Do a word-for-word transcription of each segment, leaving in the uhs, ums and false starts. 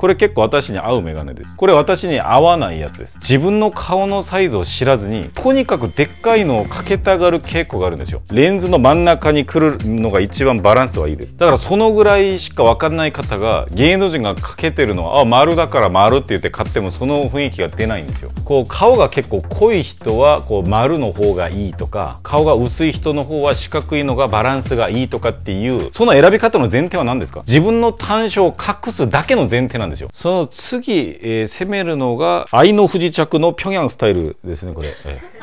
これ結構私に合うメガネです。これ私に合わないやつです。自分の顔のサイズを知らずにとにかくでっかいのをかけたがる傾向があるんですよ。レンズの真ん中に来るのが一番バランスはいいです。だからそのぐらいしか分かんない方が芸能人がかけてるのはあ丸だから丸って言って買ってもその雰囲気が出ないんですよ。こう顔が結構濃い人はこう丸の方がいいとか、顔が薄い人の方は四角いのがバランスがいいとかっていう、その選び方の前提は何ですか？自分の短所を隠すだけの前提なんですよ。その次、えー、攻めるのが愛の不時着の平壌スタイルですね、これ。えー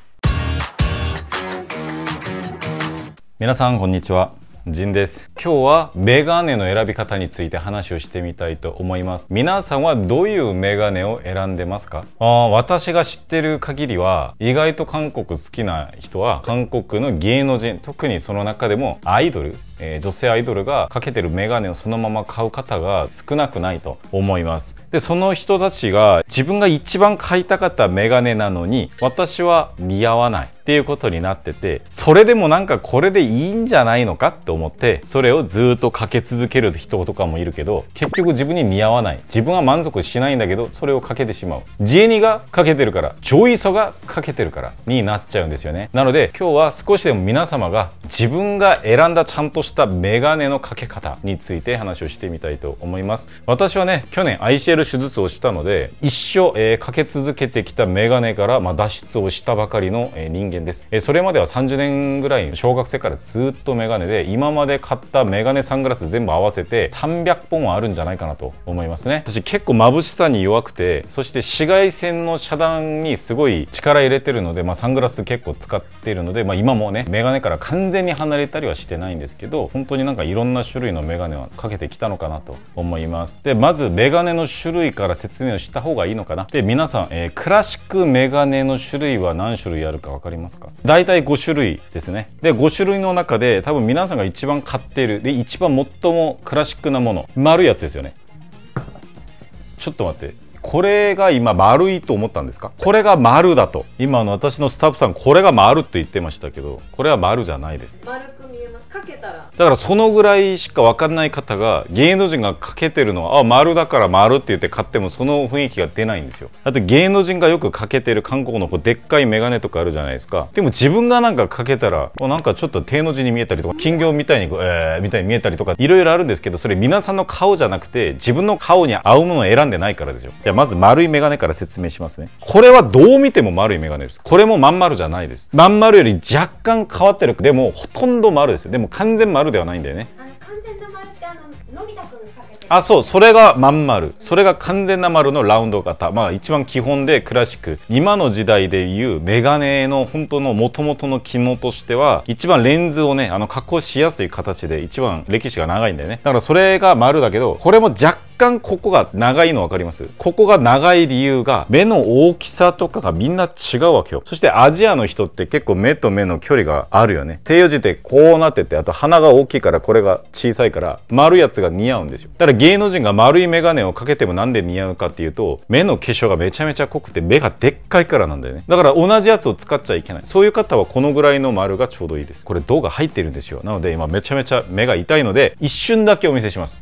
皆さんこんにちは、ジンです。今日はメガネの選び方について話をしてみたいと思います。皆さんはどういうメガネを選んでますか？あ私が知ってる限りは意外と韓国好きな人は韓国の芸能人、特にその中でもアイドル、えー、女性アイドルがかけてるメガネをそのまま買う方が少なくないと思います。でその人たちが自分が一番買いたかったメガネなのに私は似合わないっていうことになってて、それでもなんかこれでいいんじゃないのかって思ってそれをずっとかけ続ける人とかもいるけど、結局自分に似合わない、自分は満足しないんだけどそれをかけてしまう。ジエニがかけてるから、ジョイソがかけてるからになっちゃうんですよね。なので今日は少しでも皆様が自分が選んだちゃんとしたメガネのかけ方について話をしてみたいと思います。私はね去年 アイシーエル 手術をしたので一生、えー、かけ続けてきたメガネから、まあ、脱出をしたばかりの、えー、人間です。えー、それまではさんじゅうねんぐらい小学生からずっとメガネで、今まで買ったメガネサングラス全部合わせてさんびゃっぽんはあるんじゃないかなと思いますね。私結構眩しさに弱くて、そして紫外線の遮断にすごい力入れてるので、まあ、サングラス結構使っているので、まあ、今もねメガネから完全に離れたりはしてないんですけど、本当になんかいろんな種類のメガネはかけてきたのかなと思います。でまずメガネの種類から説明をした方がいいのかな。で皆さん、えー、クラシックメガネの種類は何種類あるか分かりますか？だいたいご種類ですね。でご種類の中で多分皆さんが一番買っているで一番最もクラシックなもの、丸いやつですよね。ちょっと待って、これが今丸いと思ったんですか？これが丸だと今の私のスタッフさんこれが丸と言ってましたけど、これは丸じゃないです。 丸く見えます。かけたらだからそのぐらいしか分かんない方が芸能人がかけてるのはあ丸だから丸って言って買ってもその雰囲気が出ないんですよ。だって芸能人がよくかけてる韓国のこうでっかいメガネとかあるじゃないですか。でも自分がなんかかけたらなんかちょっと低の字に見えたりとか金魚みたいにこう、えー、みたいに見えたりとかいろいろあるんですけど、それ皆さんの顔じゃなくて自分の顔に合うものを選んでないからですよ。じゃあまず丸いメガネから説明しますね。これはどう見ても丸いメガネです。これもまん丸じゃないです。まん丸より若干変わってる。でもほとんど丸です。でも完全丸ではないんだよね。 あの完全な丸ってあののび太くんかけてる。 あ、そう、それがまん丸。それが完全な丸のラウンド型。まあ一番基本でクラシック。今の時代でいうメガネの本当の元々の機能としては一番レンズをねあの加工しやすい形で一番歴史が長いんだよね。だからそれが丸だけど、これも若干若干ここが長いの分かります？ここが長い理由が目の大きさとかがみんな違うわけよ。そしてアジアの人って結構目と目の距離があるよね。西洋人ってこうなってて、あと鼻が大きいからこれが小さいから丸いやつが似合うんですよ。だから芸能人が丸いメガネをかけてもなんで似合うかっていうと、目の化粧がめちゃめちゃ濃くて目がでっかいからなんだよね。だから同じやつを使っちゃいけない。そういう方はこのぐらいの丸がちょうどいいです。これ銅が入ってるんですよ。なので今めちゃめちゃ目が痛いので一瞬だけお見せします。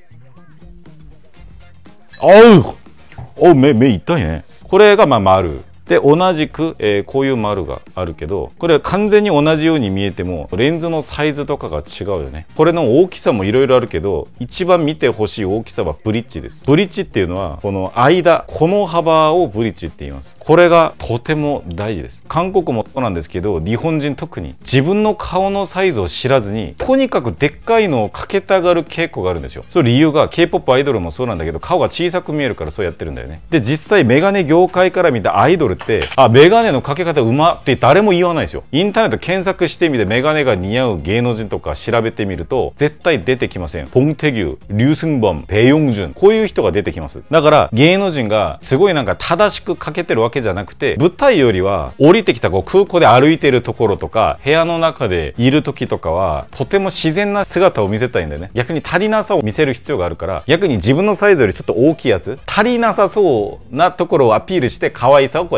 おうお目目痛いね。これがまあ丸で、同じく、えー、こういう丸があるけど、これは完全に同じように見えてもレンズのサイズとかが違うよね。これの大きさもいろいろあるけど、一番見てほしい大きさはブリッジです。ブリッジっていうのはこの間、この幅をブリッジって言います。これがとても大事です。韓国もそうなんですけど、日本人特に自分の顔のサイズを知らずにとにかくでっかいのをかけたがる傾向があるんですよ。その理由が ケーポップ アイドルもそうなんだけど、顔が小さく見えるからそうやってるんだよね。で実際メガネ業界から見たアイドルってあメガネのかけ方うまって誰も言わないですよ。インターネット検索してみてメガネが似合う芸能人とか調べてみると絶対出てきません。ポンテギュ、リュウスンボン、ペヨンジュン、こういう人が出てきます。だから芸能人がすごいなんか正しくかけてるわけじゃなくて、舞台よりは降りてきたこう空港で歩いてるところとか部屋の中でいる時とかはとても自然な姿を見せたいんだよね。逆に足りなさを見せる必要があるから、逆に自分のサイズよりちょっと大きいやつ、足りなさそうなところをアピールして可愛さをこう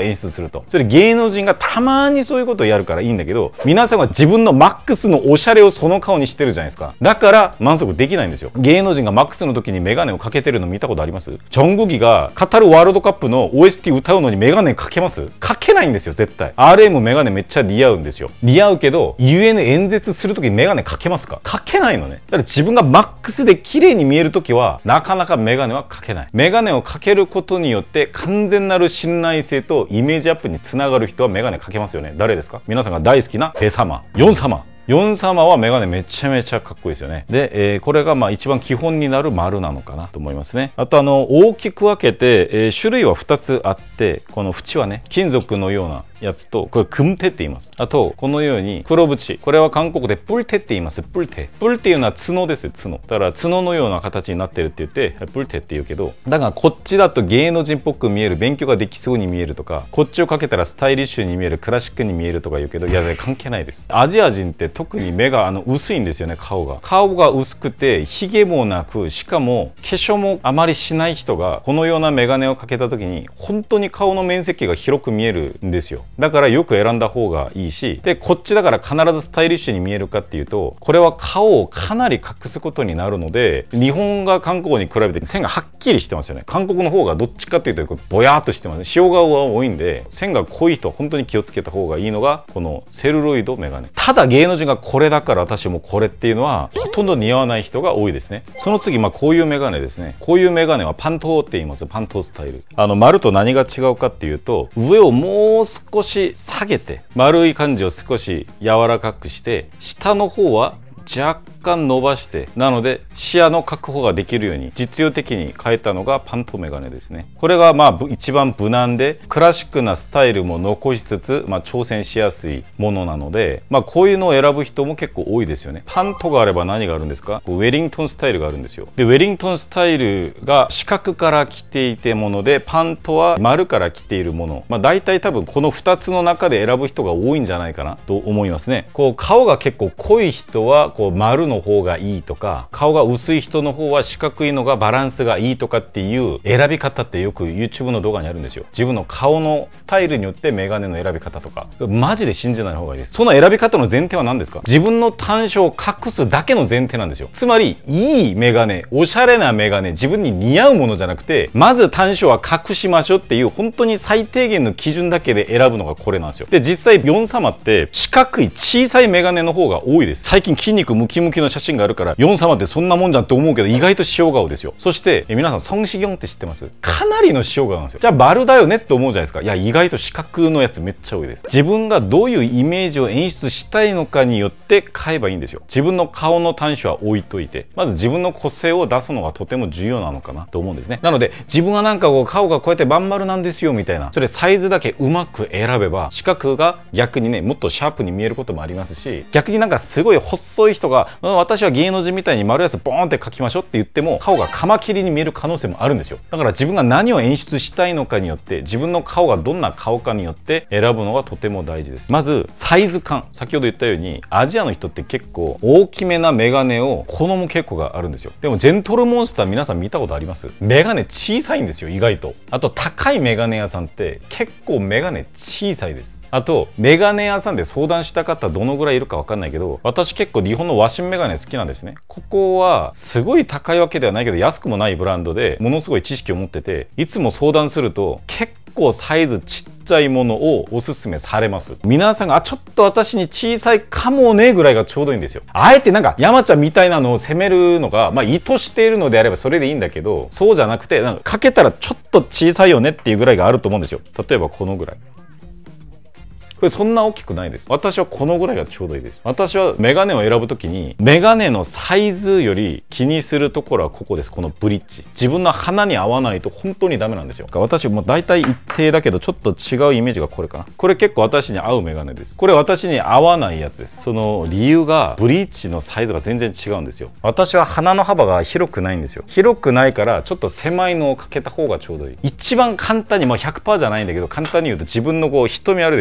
演出すると。それ芸能人がたまにそういうことをやるからいいんだけど、皆さんは自分のマックスのおしゃれをその顔にしてるじゃないですか。だから満足できないんですよ。芸能人がマックスの時にメガネをかけてるの見たことあります？ジョングギがカタールワールドカップの オーエスティー 歌うのにメガネかけます？かけないんですよ、絶対。アールエム メガネめっちゃ似合うんですよ。似合うけど、ユーエヌ 演説する時にメガネかけますか？かけないのね。だから自分がマックスで綺麗に見える時は、なかなかメガネはかけない。メガネをかけることによって完全なる信頼性とイメージアップにつながる人はメガネかけますよね。誰ですか？皆さんが大好きなペ様、ヨン様。ヨン様はメガネめちゃめちゃかっこいいですよね。で、えー、これがまあ一番基本になる丸なのかなと思いますね。あとあの大きく分けて、えー、種類はふたつあって、この縁はね金属のようなやつと、これクムテって言います。あとこのように黒縁、これは韓国でプルテって言います。プルテプルっていうのは角ですよ。角だから角のような形になってるって言ってプルテって言うけど、だからこっちだと芸能人っぽく見える、勉強ができそうに見えるとか、こっちをかけたらスタイリッシュに見える、クラシックに見えるとか言うけど、いや関係ないです。アジア人って特に目があの薄いんですよね。顔が顔が薄くてヒゲもなく、しかも化粧もあまりしない人がこのようなメガネをかけた時に本当に顔の面積が広く見えるんですよ。だからよく選んだ方がいいし、でこっちだから必ずスタイリッシュに見えるかっていうと、これは顔をかなり隠すことになるので、日本が韓国に比べて線がはっきりしてますよね。韓国の方がどっちかっていうとぼやっとしてますね。塩顔が多いんで線が濃い人は本当に気をつけた方がいいのがこのセルロイドメガネ。ただ芸能人がこれだから私もこれっていうのはほとんど似合わない人が多いですね。その次、まあこういうメガネですね。こういうメガネはパントーって言います。パントースタイル。あの丸と何が違うかっていうと、上をもう少し下げて丸い感じを少し柔らかくして、下の方は若干伸ばして、なので視野の確保ができるように実用的に変えたのがパントメガネですね。これがまあ一番無難でクラシックなスタイルも残しつつ、まあ、挑戦しやすいものなので、まあ、こういうのを選ぶ人も結構多いですよね。パントがあれば何があるんですか？ウェリントンスタイルがあるんですよ。でウェリントンスタイルが四角から来ていてもので、パントは丸から来ているもの、まあ、大体多分このふたつの中で選ぶ人が多いんじゃないかなと思いますね。こう顔が結構濃い人はこう丸の方がいいとか、顔が薄い人の方は四角いのがバランスがいいとかっていう選び方ってよく YouTube の動画にあるんですよ。自分の顔のスタイルによってメガネの選び方とか、マジで信じない方がいいです。その選び方の前提は何ですか？自分の短所を隠すだけの前提なんですよ。つまりいいメガネ、おしゃれなメガネ、自分に似合うものじゃなくて、まず短所は隠しましょうっていう本当に最低限の基準だけで選ぶのがこれなんですよ。で実際ヨン様って四角い小さいメガネの方が多いです。最近筋肉ムキムキの写真があるから、ヨン様ってそんなもんじゃんって思うけど、意外と塩顔ですよ。そしてえ皆さんソンシギョンって知ってます？かなりの塩顔なんですよ。じゃあ丸だよねって思うじゃないですか。いや意外と四角のやつめっちゃ多いです。自分がどういうイメージを演出したいのかによって買えばいいんですよ。自分の顔の短所は置いといて、まず自分の個性を出すのがとても重要なのかなと思うんですね。なので自分はなんかこう顔がこうやってまん丸なんですよみたいな、それサイズだけうまく選べば四角が逆にねもっとシャープに見えることもありますし、逆になんかすごい細い人が、うん、私は芸能人みたいに丸いやつボーンって描きましょうって言っても顔がカマキリに見える可能性もあるんですよ。だから自分が何を演出したいのかによって、自分の顔がどんな顔かによって選ぶのがとても大事です。まずサイズ感、先ほど言ったようにアジアの人って結構大きめなメガネを好む傾向があるんですよ。でもジェントルモンスター皆さん見たことあります？メガネ小さいんですよ、意外と。あと高いメガネ屋さんって結構メガネ小さいです。あとメガネ屋さんで相談した方どのぐらいいるかわかんないけど、私結構日本の和紙メガネ好きなんですね。ここはすごい高いわけではないけど安くもないブランドで、ものすごい知識を持ってて、いつも相談すると結構サイズちっちゃいものをおすすめされます。皆さんがあちょっと私に小さいかもねぐらいがちょうどいいんですよ。あえてなんか山ちゃんみたいなのを責めるのが、まあ意図しているのであればそれでいいんだけど、そうじゃなくてなんかかけたらちょっと小さいよねっていうぐらいがあると思うんですよ。例えばこのぐらい。これそんな大きくないです。私はこのぐらいがちょうどいいです。私はメガネを選ぶときにメガネのサイズより気にするところはここです。このブリッジ。自分の鼻に合わないと本当にダメなんですよ。私もう大体一定だけどちょっと違うイメージがこれかな。これ結構私に合うメガネです。これ私に合わないやつです。その理由がブリッジのサイズが全然違うんですよ。私は鼻の幅が広くないんですよ。広くないからちょっと狭いのをかけた方がちょうどいい。一番簡単にもう ひゃくパーセント じゃないんだけど簡単に言うと、自分のこう瞳あるでしょ、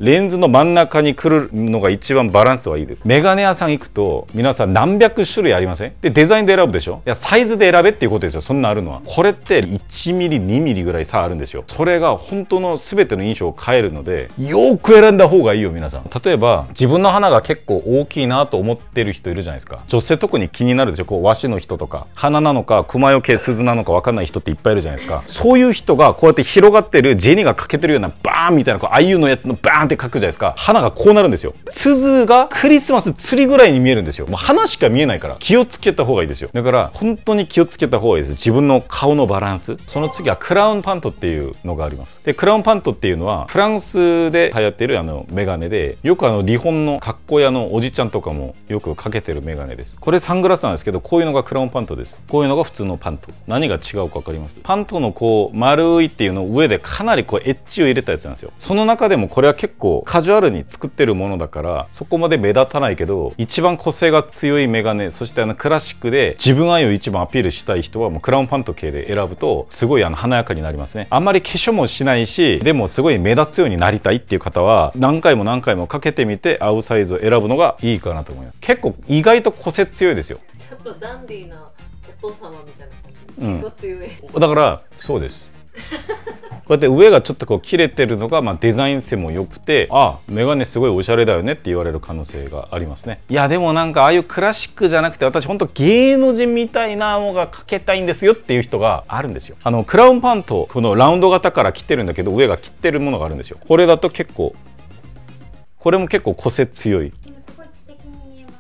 レンズの真ん中に来るのが一番バランスはいいです。メガネ屋さん行くと皆さん何百種類ありません？でデザインで選ぶでしょ。いやサイズで選べっていうことですよ。そんなあるのは。これっていちミリにミリぐらい差あるんですよ。それが本当の全ての印象を変えるので、よく選んだ方がいいよ皆さん。例えば自分の鼻が結構大きいなと思ってる人いるじゃないですか。女性特に気になるでしょ。こう和紙の人とか鼻なのか熊よけ鈴なのか分かんない人っていっぱいいるじゃないですか。そういう人がこうやって広がってるジェニがかけてるようなバーンみたいなこうあゆのやつのバーンって書くじゃないですか。鼻がこうなるんですよ。鈴がクリスマスツリーぐらいに見えるんですよ。もう鼻しか見えないから気をつけた方がいいですよ。だから本当に気をつけた方がいいです。自分の顔のバランス。その次はクラウンパントっていうのがあります。でクラウンパントっていうのはフランスで流行ってるあのメガネで、よくあの日本の格好屋のおじちゃんとかもよくかけてるメガネです。これサングラスなんですけど、こういうのがクラウンパントです。こういうのが普通のパント。何が違うか分かります？パントのこう丸いっていうの上でかなりこうエッジを入れたやつなんですよ。その中でもこれは結構カジュアルに作ってるものだからそこまで目立たないけど、一番個性が強いメガネ、そしてあのクラシックで自分愛を一番アピールしたい人はもうクラウンパント系で選ぶとすごいあの華やかになりますね。あんまり化粧もしないし、でもすごい目立つようになりたいっていう方は何回も何回もかけてみて合うサイズを選ぶのがいいかなと思います。結構意外と個性強いですよ。 ちょっとダンディーなお父様みたいな感じ、うん、結構強い。 だからそうですこうやって上がちょっとこう切れてるのが、まあ、デザイン性も良くて、あメガネすごいおしゃれだよねって言われる可能性がありますね。いやでもなんかああいうクラシックじゃなくて、私ほんと芸能人みたいなのがかけたいんですよっていう人があるんですよ。あのクラウンパント、このラウンド型から切ってるんだけど上が切ってるものがあるんですよ。これだと結構これも結構個性強い。 すごい知的に見えます。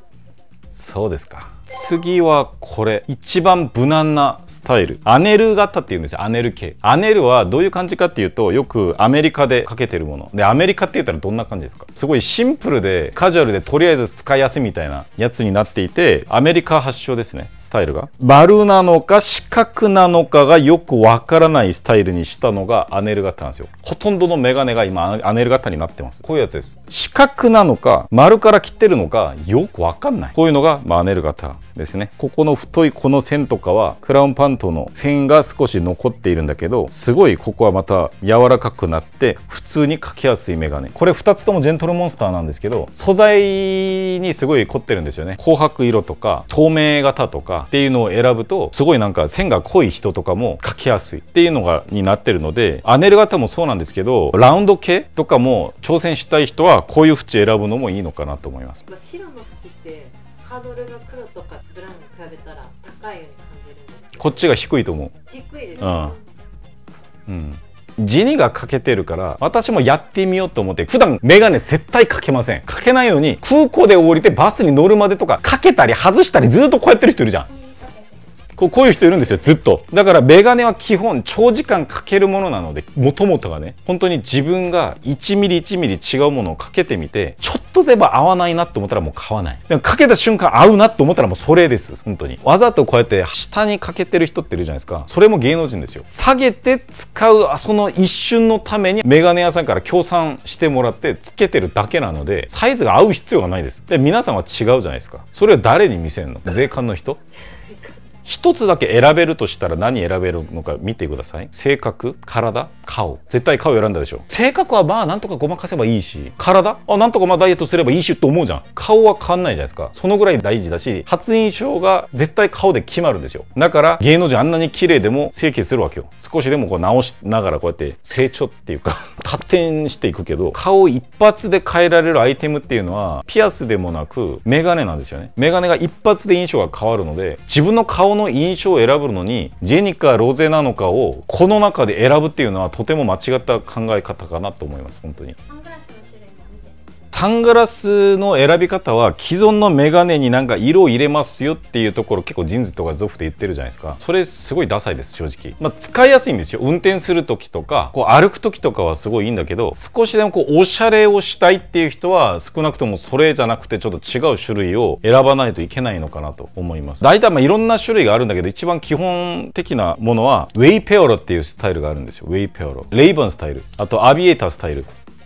そうですか。次はこれ一番無難なスタイル、アネル型っていうんですよ。アネル系。アネルはどういう感じかっていうと、よくアメリカでかけてるもので、アメリカって言ったらどんな感じですか？すごいシンプルでカジュアルでとりあえず使いやすいみたいなやつになっていて、アメリカ発祥ですね。スタイルが丸なのか四角なのかがよくわからないスタイルにしたのがアネル型なんですよ。ほとんどのメガネが今アネル型になってます。こういうやつです。四角なのか丸から切ってるのかよくわかんない。こういうのが、まあ、アネル型ですね。ここの太いこの線とかはクラウンパントの線が少し残っているんだけど、すごいここはまた柔らかくなって普通にかけやすいメガネ。これふたつともジェントルモンスターなんですけど、素材にすごい凝ってるんですよね。紅白色とか透明型とかっていうのを選ぶと、すごいなんか線が濃い人とかもかけやすいっていうのがになってるので、アネル型もそうなんですけど、ラウンド系とかも挑戦したい人はこういう縁選ぶのもいいのかなと思います。 白の縁ってハードルが黒とかブラウンに比べたら高いように感じるんですけど、 こっちが低いと思う。 低いですね。 うん、うん地にがかけてるから、私もやってみようと思って、普段メガネ絶対かけません。かけないのに空港で降りてバスに乗るまでとかかけたり外したりずっとこうやってる人いるじゃん。こうこういう人いるんですよ、ずっと。だからメガネは基本長時間かけるものなので、もともとがね、本当に自分がいちミリいちミリ違うものをかけてみて、ちょっとでも合わないなと思ったらもう買わない。でもかけた瞬間合うなと思ったらもうそれです、本当に。わざとこうやって下にかけてる人っているじゃないですか。それも芸能人ですよ。下げて使うその一瞬のためにメガネ屋さんから協賛してもらってつけてるだけなので、サイズが合う必要がないです。で、皆さんは違うじゃないですか。それを誰に見せるの？税関の人？一つだけ選べるとしたら何選べるのか見てください。性格、体、顔。絶対顔選んだでしょ。性格はまあなんとかごまかせばいいし、体あなんとかまあダイエットすればいいしって思うじゃん。顔は変わんないじゃないですか。そのぐらい大事だし、初印象が絶対顔で決まるんですよ。だから芸能人あんなに綺麗でも整形するわけよ。少しでもこう直しながらこうやって成長っていうか発展していくけど、顔一発で変えられるアイテムっていうのはピアスでもなくメガネなんですよね。メガネが一発で印象が変わるので、自分の顔の印象を選ぶのにジェニかロゼなのかをこの中で選ぶっていうのはとても間違った考え方かなと思います。本当にサングラスの選び方は既存のメガネになんか色を入れますよっていうところ結構ジンズとかゾフで言ってるじゃないですか。それすごいダサいです正直。まあ使いやすいんですよ。運転する時とかこう歩く時とかはすごいいいんだけど、少しでもこうおしゃれをしたいっていう人は少なくともそれじゃなくてちょっと違う種類を選ばないといけないのかなと思います。大体まあいろんな種類があるんだけど、一番基本的なものはウェイペオロっていうスタイルがあるんですよ。ウェイペオロ、レイバンスタイル、あとアビエータースタイル。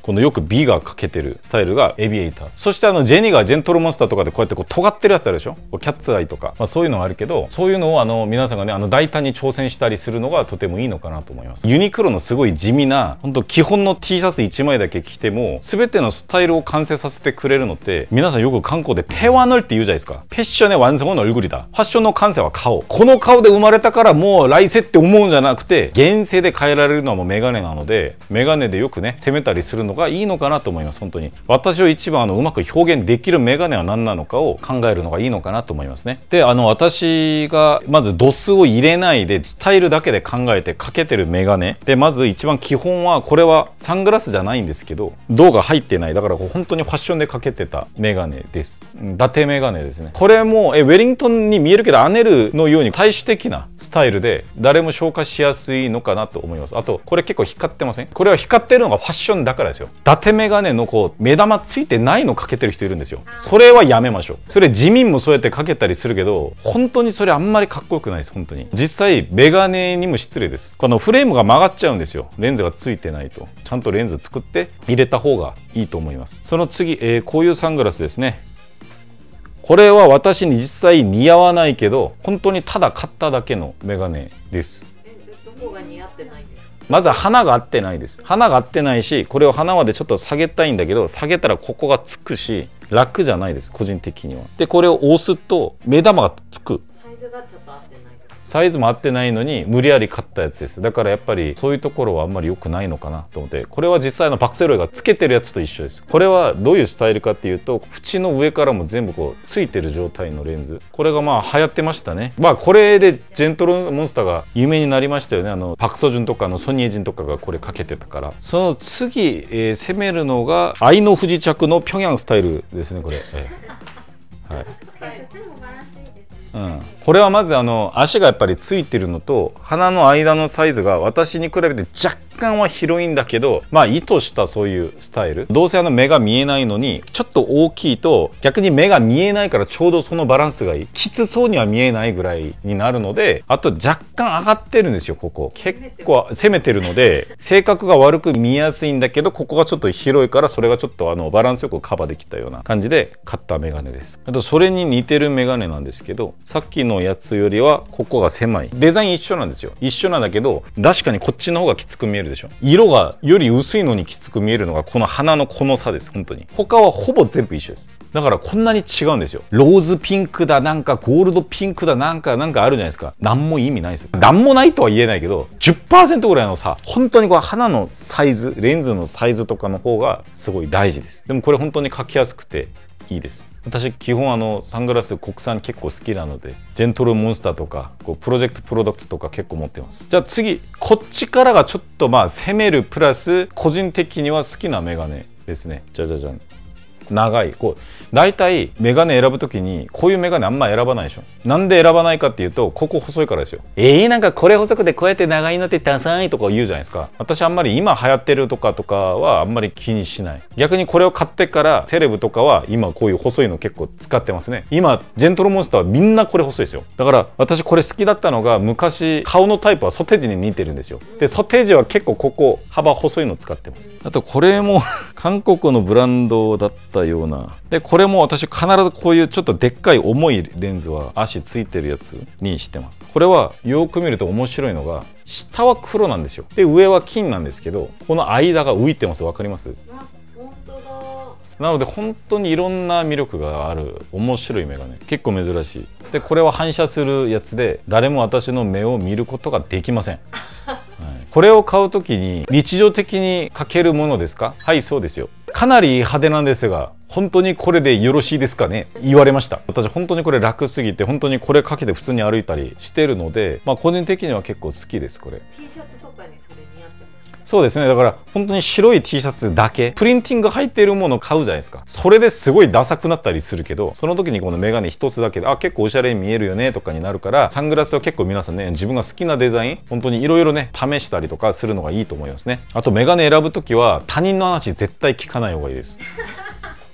このよく B がかけてるスタイルがエビエイター。そしてあのジェニーがジェントルモンスターとかでこうやってこう尖ってるやつあるでしょ。キャッツアイとか、まあ、そういうのがあるけど、そういうのをあの皆さんがねあの大胆に挑戦したりするのがとてもいいのかなと思います。ユニクロのすごい地味な本当基本の T シャツいちまいだけ着ても全てのスタイルを完成させてくれるのって、皆さんよく韓国でペワヌルって言うじゃないですか。패션의 완성은 얼굴이다。ファッションの完成は顔。この顔で生まれたからもう来世って思うんじゃなくて、現世で変えられるのはもうメガネなので、メガネでよくね攻めたりするのがいいのかなと思います。本当に私を一番あのうまく表現できるメガネは何なのかを考えるのがいいのかなと思いますね。で、あの私がまず度数を入れないでスタイルだけで考えてかけてるメガネで、まず一番基本はこれはサングラスじゃないんですけど、銅が入ってない、だからこう本当にファッションでかけてたメガネです。伊達メガネですね。これもえウェリントンに見えるけどアネルのように大衆的なスタイルで誰も消化しやすいのかなと思います。あとこれ結構光ってません？これは光ってるのがファッションだからですよ。伊達メガネのこう目玉ついてないのかけてる人いるんですよ。それはやめましょう。それ自民もそうやってかけたりするけど、本当にそれあんまりかっこよくないです。本当に実際メガネにも失礼です。このフレームが曲がっちゃうんですよ。レンズがついてないと。ちゃんとレンズ作って入れた方がいいと思います。その次、えー、こういうサングラスですね。これは私に実際似合わないけど本当にただ買っただけのメガネです。 え、どこが似合ってないんですか？ まずは花が合ってないです。花が合ってないし、これを花までちょっと下げたいんだけど、下げたらここがつくし楽じゃないです、個人的には。でこれを押すと目玉がつく。 サイズがちょっと合ってない。 サイズも合ってないのに無理やり買ったやつです。だからやっぱりそういうところはあんまり良くないのかなと思って、これは実際のパクセロイがつけてるやつと一緒です。これはどういうスタイルかっていうと、縁の上からも全部こうついてる状態のレンズ。これがまあ流行ってましたね。まあこれでジェントルモンスターが有名になりましたよね。あのパクソジュンとかのソニエジンとかがこれかけてたから。その次、えー、攻めるのが愛の不時着の平壌スタイルですね、これ。えー、はい。うん、これはまずあの足がやっぱりついてるのと、鼻の間のサイズが私に比べて若干は広いんだけど、まあ意図したそういうスタイル。どうせあの目が見えないのにちょっと大きいと逆に目が見えないからちょうどそのバランスがいい。きつそうには見えないぐらいになるので、あと若干上がってるんですよ。ここ結構攻めてるので性格が悪く見えやすいんだけど、ここがちょっと広いからそれがちょっとあのバランスよくカバーできたような感じで買ったメガネです。あとそれに似てるメガネなんですけど、さっきのやつよりはここが狭い。デザイン一緒なんですよ。一緒なんだけど確かにこっちの方がきつく見えるでしょ。色がより薄いのにきつく見えるのがこの鼻のこの差です。本当に他はほぼ全部一緒です。だからこんなに違うんですよ。ローズピンクだ、なんかゴールドピンクだ、なんかなんかあるじゃないですか。何も意味ないですよ。何もないとは言えないけど じゅっパーセント ぐらいの差。本当にこれ鼻のサイズ、レンズのサイズとかの方がすごい大事です。でもこれ本当に描きやすくていいです。私基本あのサングラス国産結構好きなので、ジェントルモンスターとかこうプロジェクトプロダクトとか結構持ってます。じゃあ次、こっちからがちょっとまあ攻めるプラス個人的には好きなメガネですね。じゃじゃじゃん。長い。こう大体メガネ選ぶときにこういうメガネあんま選ばないでしょ。なんで選ばないかっていうと、ここ細いからですよ。えー、なんかこれ細くてこうやって長いのってダサいとか言うじゃないですか。私あんまり今流行ってるとかとかはあんまり気にしない。逆にこれを買ってからセレブとかは今こういう細いの結構使ってますね。今ジェントルモンスターはみんなこれ細いですよ。だから私これ好きだったのが、昔顔のタイプはソテージに似てるんですよ。でソテージは結構ここ幅細いの使ってます。あとこれも韓国のブランドだったような。でこれも私必ずこういうちょっとでっかい重いレンズは足ついてるやつにしてます。これはよく見ると面白いのが、下は黒なんですよ。で上は金なんですけど、この間が浮いてます。わかります？ あ、本当だ。 なので本当にいろんな魅力がある面白いメガネ、結構珍しい。でこれは反射するやつで誰も私の目を見ることができません。はい、これを買うときに日常的にかけるものですか？はい、そうですよ。かなり派手なんですが、本当にこれでよろしいですかね？言われました。私本当にこれ楽すぎて、本当にこれかけて普通に歩いたりしてるので、まあ個人的には結構好きです。これ T シャツとかにそれ似合ってます。 そうですね。だから本当に白い T シャツだけプリンティング入っているものを買うじゃないですか。それですごいダサくなったりするけど、その時にこのメガネ一つだけであ結構おしゃれに見えるよねとかになるから、サングラスは結構皆さんね、自分が好きなデザイン本当にいろいろね試したりとかするのがいいと思いますね。あとメガネ選ぶ時は他人の話絶対聞かない方がいいです。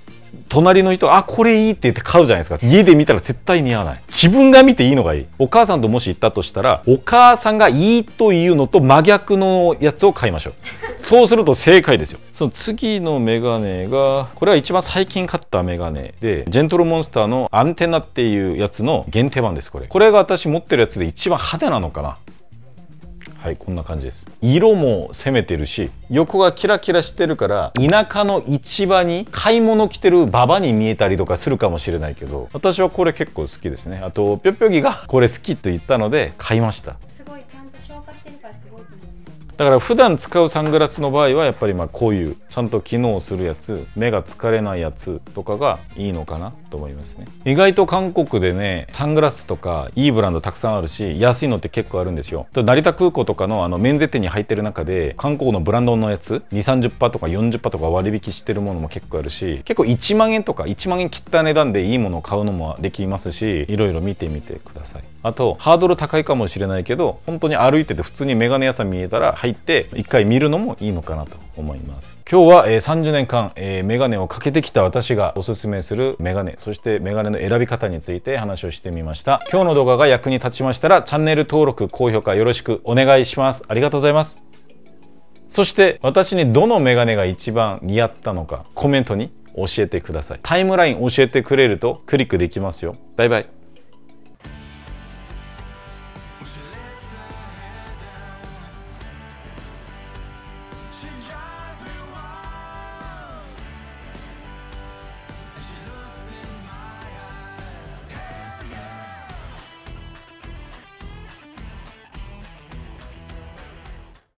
隣の人、あ、これいいって言って買うじゃないですか。家で見たら絶対似合わない。自分が見ていいのがいい。お母さんともし行ったとしたら、お母さんがいいというのと真逆のやつを買いましょう。そうすると正解ですよ。その次のメガネが、これは一番最近買ったメガネで、ジェントルモンスターのアンテナっていうやつの限定版です、これ。これが私持ってるやつで一番派手なのかな。はい、こんな感じです。色も攻めてるし、横がキラキラしてるから、田舎の市場に買い物来てるババに見えたりとかするかもしれないけど、私はこれ結構好きですね。あとぴょぴょぎがこれ好きと言ったので買いました。 すごいちゃんと消化してるからすごいと思う。 だから普段使うサングラスの場合はやっぱりまあこういうちゃんと機能するやつ、目が疲れないやつとかがいいのかなと思いますね。意外と韓国でね、サングラスとかいいブランドたくさんあるし、安いのって結構あるんですよ。成田空港とかのあの免税店に入ってる中で、韓国のブランドのやつにじゅう、さんじゅっパーセントとかよんじゅっパーセントとか割引してるものも結構あるし、結構いちまんえんとかいちまんえん切った値段でいいものを買うのもできますし、いろいろ見てみてください。あとハードル高いかもしれないけど、本当に歩いてて普通にメガネ屋さん見えたら入って一回見るのもいいのかなと思います。今日は、えー、さんじゅうねんかん、えー、メガネをかけてきた私がおすすめするメガネ、そしてメガネの選び方について話をしてみました。今日の動画が役に立ちましたらチャンネル登録、高評価よろしくお願いします。ありがとうございます。そして私にどのメガネが一番似合ったのかコメントに教えてください。タイムライン教えてくれるとクリックできますよ。バイバイ。